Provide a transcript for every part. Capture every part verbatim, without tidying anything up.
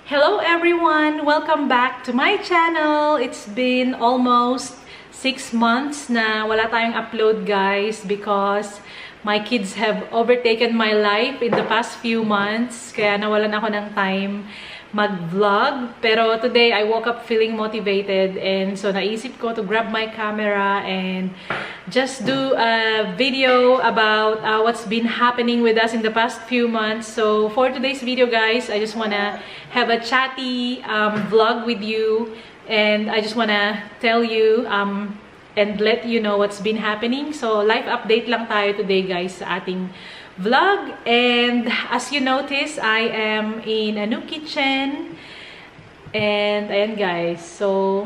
Hello everyone! Welcome back to my channel! It's been almost six months na wala tayong upload, guys, because my kids have overtaken my life in the past few months. Kaya nawalan ako ng time mag-vlog. Pero today, I woke up feeling motivated. And so, naisip ko to grab my camera and just do a video about uh, what's been happening with us in the past few months. So, for today's video, guys, I just wanna have a chatty um, vlog with you. And I just wanna tell you um, and let you know what's been happening. So, life update lang tayo today, guys, sa ating vlog. And as you notice, I am in a new kitchen. And ayan, guys. So,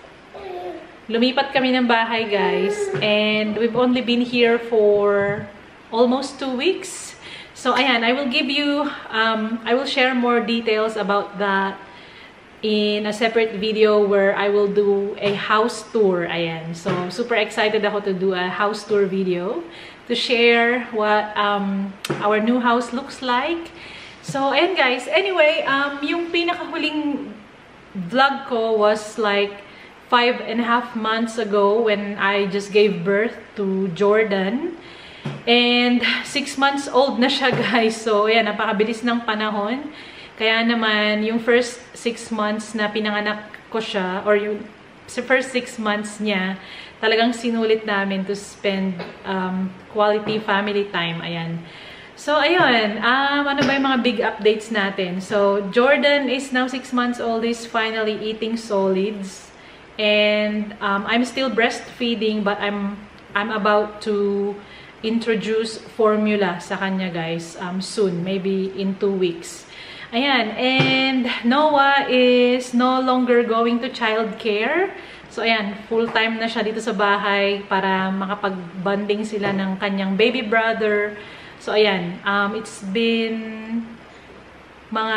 lumipat kami ng bahay, guys. And we've only been here for almost two weeks. So, ayan, I will give you, um, I will share more details about that in a separate video where I will do a house tour. Ayan. So, super excited ako to do a house tour video to share what um, our new house looks like. So, ayan, guys. Anyway, um, yung pinakahuling vlog ko was like five and a half months ago when I just gave birth to Jordan. And six months old na siya, guys. So, ayan, napakabilis ng panahon. Kaya naman, yung first six months na pinanganak ko siya, or yung first six months niya, talagang sinulit namin to spend um, quality family time. Ayan. So, ayun. Um, ano ba yung mga big updates natin? So, Jordan is now six months old, is finally eating solids. And um, I'm still breastfeeding, but I'm, I'm about to introduce formula sa kanya, guys, um, soon. Maybe in two weeks. Ayan, and Noah is no longer going to childcare. So, ayan, full-time na siya dito sa bahay para makapag-bonding sila ng kanyang baby brother. So, ayan, um, it's been mga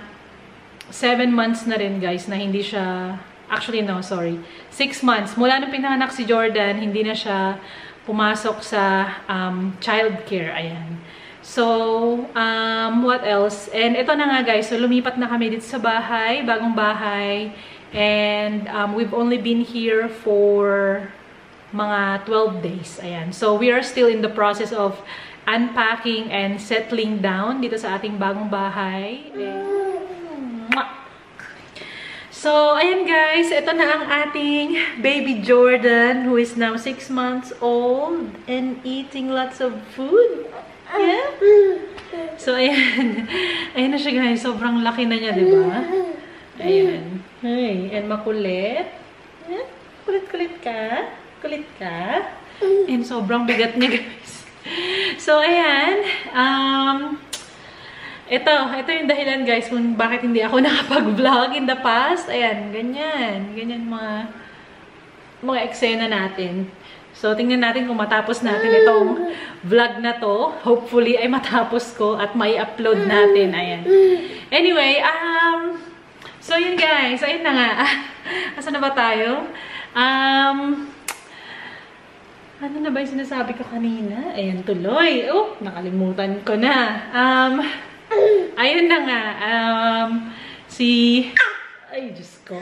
seven months na rin, guys, na hindi siya, actually, no, sorry, six months. Mula nung pinanganak si Jordan, hindi na siya pumasok sa um, childcare. Ayan. So, um, what else? And ito na nga, guys. So, lumipat na kami dito sa bahay, bagong bahay. And um, we've only been here for mga twelve days. Ayan. So, we are still in the process of unpacking and settling down dito sa ating bagong bahay. So, ayan, guys. Ito na ang ating baby Jordan, who is now six months old and eating lots of food. Yeah? So, ayan. Ayan na siya, guys. Sobrang laki na niya, diba? Ayan. Ay, and makulit. Ayan. Kulit-kulit ka. Kulit ka. And sobrang bigat niya, guys. So, ayan. Um, ito. Ito yung dahilan, guys, kung bakit hindi ako nakapag-vlog in the past. Ayan. Ganyan. Ganyan mga mga eksena natin. So, tingnan natin kung matapos natin itong vlog na to. Hopefully, ay matapos ko at may upload natin. Ayan. Anyway, um, so yun, guys. Ayun na nga. Asa na ba tayo? Um, ano na ba yung sinasabi ko kanina? Ayan, tuloy. Oh, nakalimutan ko na. Um, ayun na nga. Um, si... Ay, Diyos ko.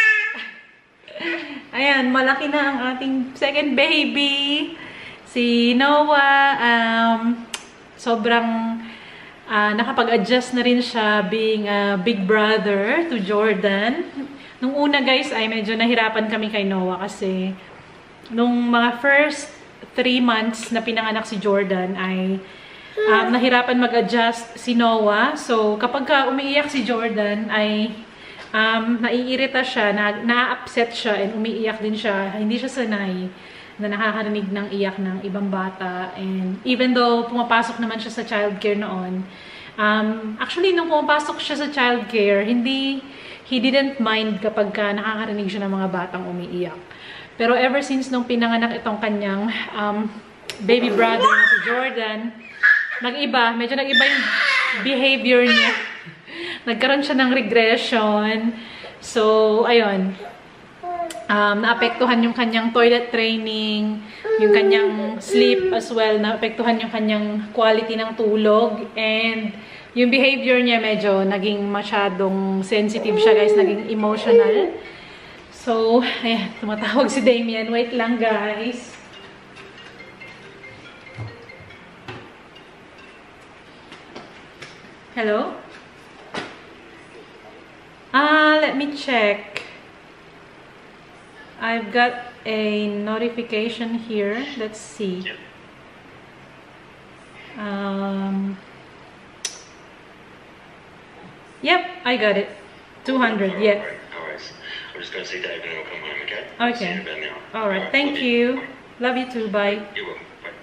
Ayan, malaki na ang ating second baby. Si Noah, um, sobrang uh, nakapag-adjust na rin siya being a big brother to Jordan. Nung una, guys, ay medyo nahirapan kami kay Noah kasi nung mga first three months na pinanganak si Jordan ay um, nahirapan mag-adjust si Noah. So, kapag ka umiiyak si Jordan ay Um, naiirita siya, na-upset siya, and umiiyak din siya. Hindi siya sanay na nakakarinig ng iyak ng ibang bata. And even though pumapasok naman siya sa childcare noon, um, actually, nung pumapasok siya sa childcare, hindi, he didn't mind kapag ka nakakarinig siya ng mga batang umiiyak. Pero ever since nung pinanganak itong kanyang um, baby brother na si Jordan, nag-iba, medyo nag-iba yung behavior niya. Nagkaroon siya ng regression. So, ayun. Um, naapektuhan yung kanyang toilet training, yung kanyang sleep as well. Naapektuhan yung kanyang quality ng tulog. And yung behavior niya medyo naging masyadong sensitive siya, guys. Naging emotional. So, ayan, tumatawag si Damien. Wait lang, guys. Hello? Ah, uh, let me check. I've got a notification here. Let's see. Um, yep, I got it. two hundred, yeah. Alright, I'm just gonna see David and I'll come home, okay? Okay. See you in about an hour. Alright, thank you. Love you too, bye. You're welcome. Bye.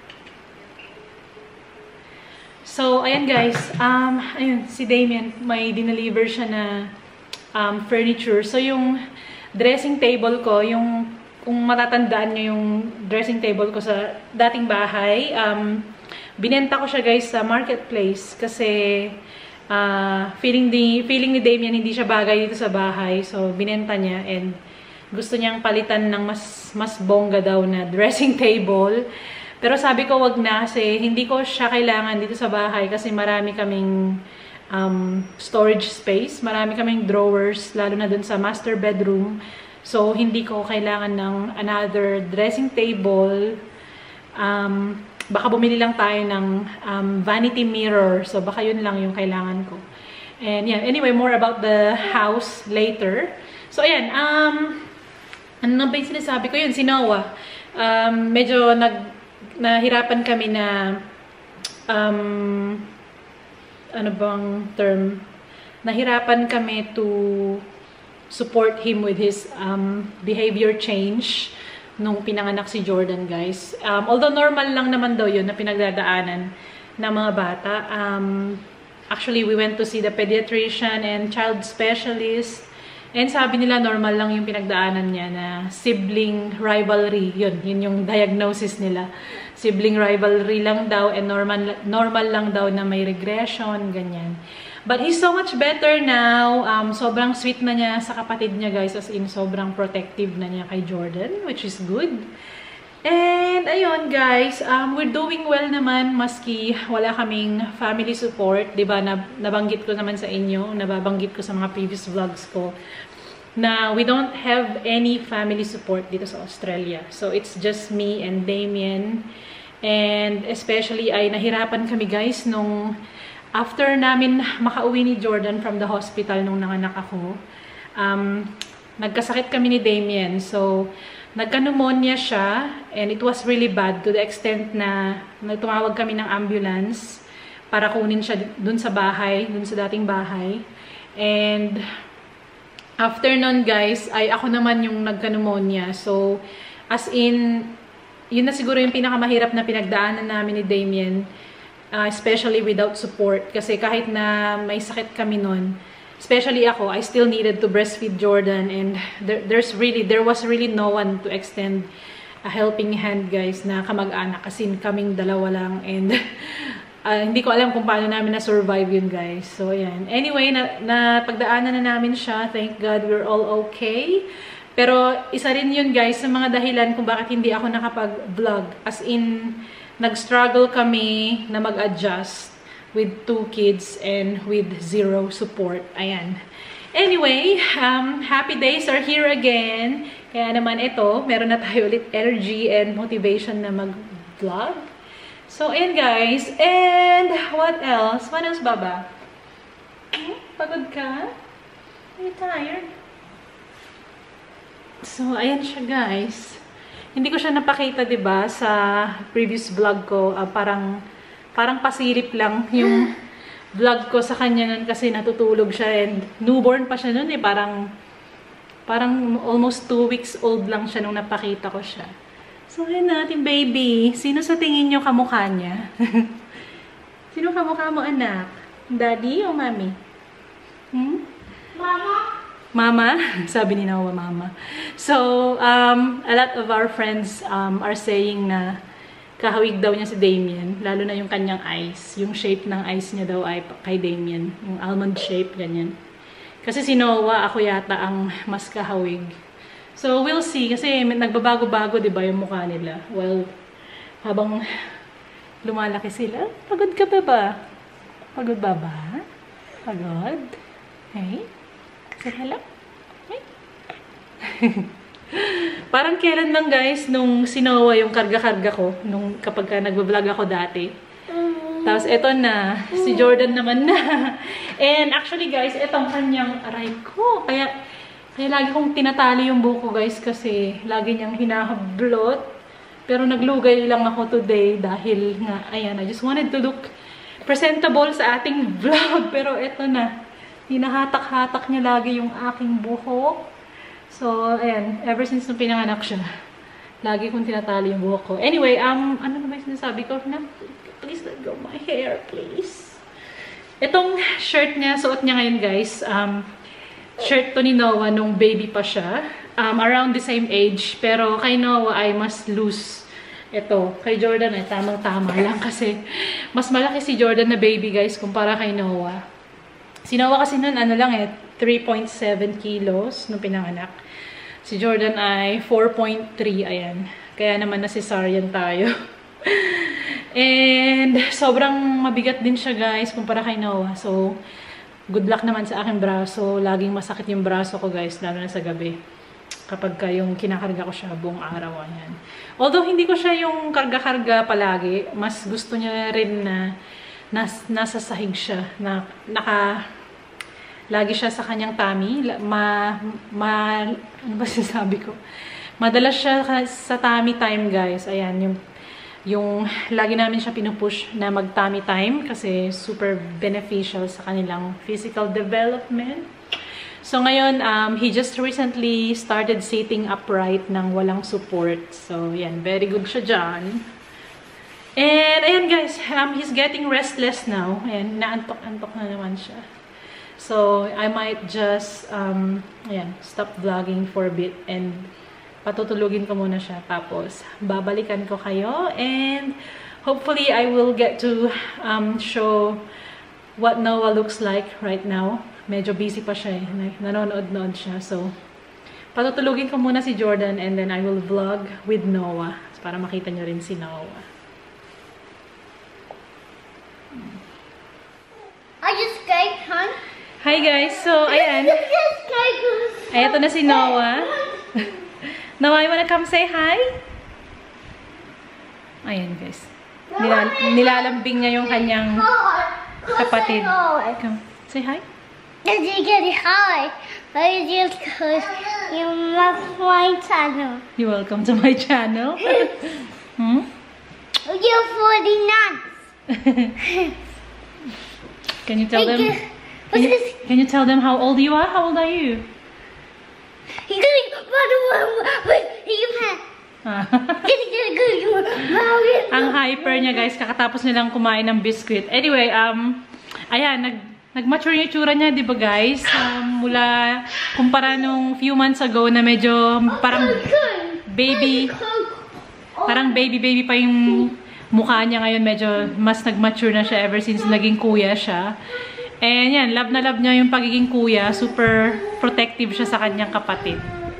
So, ayan guys, um, ayun, si Damien, may dineliver siya na um, furniture. So, yung dressing table ko, yung, kung matatandaan nyo yung dressing table ko sa dating bahay, um, binenta ko siya guys sa marketplace kasi uh, feeling, ni, feeling ni Damien hindi siya bagay dito sa bahay. So, binenta niya and gusto niyang palitan ng mas, mas bongga daw na dressing table. Pero sabi ko wag na kasi hindi ko siya kailangan dito sa bahay kasi marami kaming um, storage space. Marami kaming drawers, lalo na dun sa master bedroom. So, hindi ko kailangan ng another dressing table. Um, baka bumili lang tayo ng um, vanity mirror. So, baka yun lang yung kailangan ko. And yeah, anyway, more about the house later. So, ayan. Um, ano na ba yung sinasabi ko? Yun, si Noah. Um, medyo nag... nahirapan kami na um, ano bang term? Nahirapan kami to support him with his um, behavior change nung pinanganak si Jordan, guys. Um, although normal lang naman daw yun na pinagdadaanan ng mga bata. Um, actually, we went to see the pediatrician and child specialist. And sabi nila normal lang yung pinagdaanan niya na sibling rivalry. Yun, yun yung diagnosis nila. Sibling rivalry lang daw and normal normal lang daw na may regression, ganyan. But he's so much better now. Um, sobrang sweet na niya sa kapatid niya, guys. As in, sobrang protective na niya kay Jordan, which is good. And, ayun, guys. Um, we're doing well naman, maski wala kaming family support. Diba, nab nabanggit ko naman sa inyo, nababanggit ko sa mga previous vlogs ko, na we don't have any family support dito sa Australia. So, it's just me and Damien. And, especially, ay nahirapan kami, guys, nung after namin makauwi ni Jordan from the hospital nung nanganak ako. Um, nagkasakit kami ni Damien. So, nagka-pneumonia siya, and it was really bad to the extent na tumawag kami ng ambulance para kunin siya dun sa bahay, dun sa dating bahay. And after nun, guys, ay ako naman yung nagka-pneumonia. So, as in, yun na siguro yung pinakamahirap na pinagdaanan namin ni Damien, uh, especially without support. Kasi kahit na may sakit kami nun, especially ako, I still needed to breastfeed Jordan, and there, there's really, there was really no one to extend a helping hand, guys, na kamag-anak, kasi kaming dalawa lang, and uh, hindi ko alam kung paano namin na-survive yun, guys. So, ayan. Anyway, na, na pagdaanan na namin siya. Thank God we're all okay. Pero, isa rin yun, guys, sa mga dahilan kung bakit hindi ako nakapag-vlog. As in, nag-struggle kami na mag-adjust with two kids and with zero support. Ayan. Anyway, um, happy days are here again. Kaya naman ito, meron na tayo ulit energy and motivation na mag-vlog. So, ayan guys. And what else? What else, Baba? Hmm? Pagod ka? Are you tired? So, ayan siya guys. Hindi ko siya napakita, diba, sa previous vlog ko. Uh, parang Parang pasilip lang yung vlog ko sa kanya nun kasi natutulog siya and newborn pa siya nun eh. Parang, parang almost two weeks old lang siya nung napakita ko siya. So, ayun natin, baby. Sino sa tingin nyo kamukha niya? Sino kamukha mo, anak? Daddy o mommy? Hmm? Mama? Mama? Sabi ni Noah, mama. So, um, a lot of our friends um, are saying na kahawig daw niya si Damien, lalo na yung kanyang eyes. Yung shape ng eyes niya daw ay kay Damien. Yung almond shape, ganyan. Kasi si Noah, ako yata ang mas kahawig. So, we'll see. Kasi nagbabago-bago, di ba, yung mukha nila. Well, habang lumalaki sila. Pagod ka ba ba? Pagod ba ba? Pagod? Hey? Say hello? Hey? Parang kailan lang guys, nung sinowa yung karga-karga ko, nung kapag ka nagbablog ako dati. Tapos eto na, si Jordan naman na. And actually guys, etong kanyang aray ko. Kaya, kaya lagi kong tinatali yung buko guys kasi lagi niyang hinahablot. Pero naglugay lang ako today dahil nga, ayan, I just wanted to look presentable sa ating vlog. Pero eto na, hinahatak-hatak niya lagi yung aking buhok. So, ayan, ever since nung pinanganak siya, lagi kong tinatali yung buhok ko. Anyway, um, ano naman yung sinasabi ko? Na, please let go my hair, please. Itong shirt niya, suot niya ngayon guys, um, shirt to ni Noah nung baby pa siya. Um, around the same age, pero kay Noah ay mas loose. Ito, kay Jordan ay tamang-tama lang kasi mas malaki si Jordan na baby guys kumpara kay Noah. Si Noah kasi nun, ano lang eh, three point seven kilos nung pinanganak. Si Jordan ay four point three, ayan. Kaya naman na cesarean tayo. And sobrang mabigat din siya guys kumpara kay Noah. So, good luck naman sa aking braso. Laging masakit yung braso ko guys, lalo na sa gabi. Kapag ka yung kinakarga ko siya buong araw. Ayan. Although hindi ko siya yung karga-karga palagi, mas gusto niya rin na nas, nasa sahig siya. Na, naka, lagi siya sa kanyang tummy. Ma, ma, ano ba sinasabi ko? Madalas siya sa tummy time guys. Ayan, yung Yung lagi namin siya pinupush na mag-tummy time kasi super beneficial sa kanilang physical development. So ngayon, um, he just recently started sitting upright ng walang support. So yan, very good siya dyan. And ayan guys, um, he's getting restless now. Ayan, naantok-antok na naman siya. So I might just um, ayan, stop vlogging for a bit and patutulugin ko muna siya. Tapos, babalikan ko kayo. And, hopefully, I will get to um, show what Noah looks like right now. Medyo busy pa siya eh. Nanonood-nood siya. So, patutulugin ko muna si Jordan and then I will vlog with Noah. Para makita nyo rin si Noah. I just Skype, huh? Hi guys! So, ayan. Ay, ito na si Noah. Noah, you wanna come say hi? Ayan, guys. Nilal nilalambing niya yung kanyang kapatid. Come, say hi. Did you get hi? I just because you love my channel. You're welcome to my channel. Hmm? You're forty-nine. Can you tell them? Can you, can you tell them how old you are? How old are you? He's going but you Ah. Ang hyper niya guys, kakatapos nilang kumain ng biscuit. Anyway, um, ayan, nag, nag-mature yung itsura niya, di ba guys? Um, mula, kumpara nung few months ago na medyo parang baby, parang baby-baby pa yung mukha niya ngayon, medyo mas nag-mature na siya ever since naging kuya siya. And yan, love na love niya yung pagiging kuya. Super protective siya sa kanyang kapatid.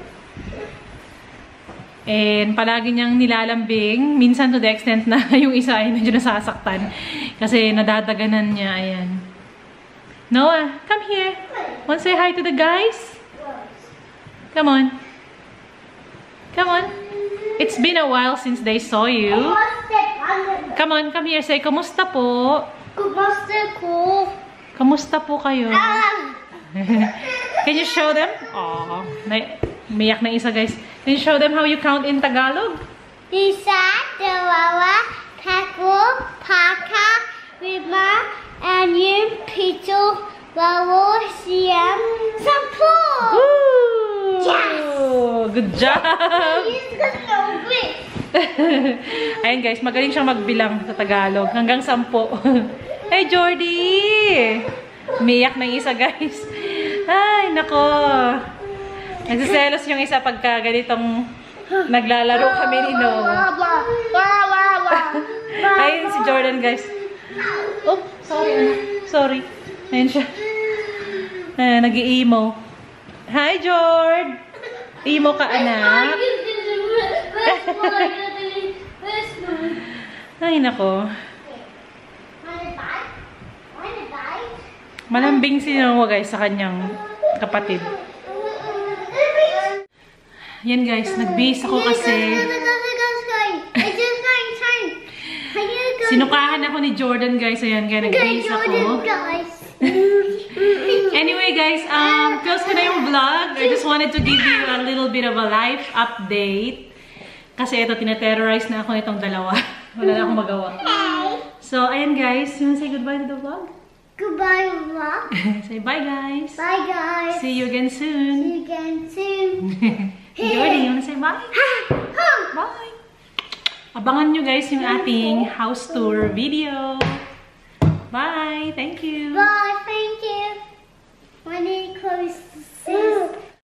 And palagi niyang nilalambing. Minsan to the extent na yung isa ay medyo nasasaktan. Kasi nadadaganan niya. Ayan. Noah, come here. Want to say hi to the guys? Come on. Come on. It's been a while since they saw you. Come on, come here. Say, kumusta po? Kumusta ko? Kamusta po kayo? Can you show them? Aww. Miyak na isa, guys. Can you show them how you count in Tagalog? Isa, dalawa, tatlo, paka, lima, anim, pito, walo, siyam, sampu! Woo! Yes! Good job! He's gonna win. Ayan, guys. Magaling siyang magbilang sa Tagalog. Hanggang sampo. Hey, Jordy! Umiyak na isa, guys. Ay, nako. Nagsiselos yung isa pagka ganitong naglalaro kami ni Noah. Ayun si Jordan, guys. Oh, sorry, anak. Sorry. Ayun siya. Ay, nag-i-emo. Hi, Jord! Emo ka, anak. Ay, nako. Malambing si Noah guys sa kanyang kapatid. Yan guys, nagbihis ako kasi sinukahan ako ni Jordan guys. Ayan, kaya nagbihis ako. Anyway guys, um, close ko na yung vlog. I just wanted to give you a little bit of a life update. Kasi ito, tineterrorize na ako nitong dalawa. Wala na akong magawa. So, ayan guys, you wanna say goodbye to the vlog? Goodbye, vlog. Say bye guys. Bye guys. See you again soon. See you again soon. Jordan, you wanna say bye? Bye! Abangan nyo guys yung ating house tour video. Bye! Thank you! Bye, thank you. When it closes.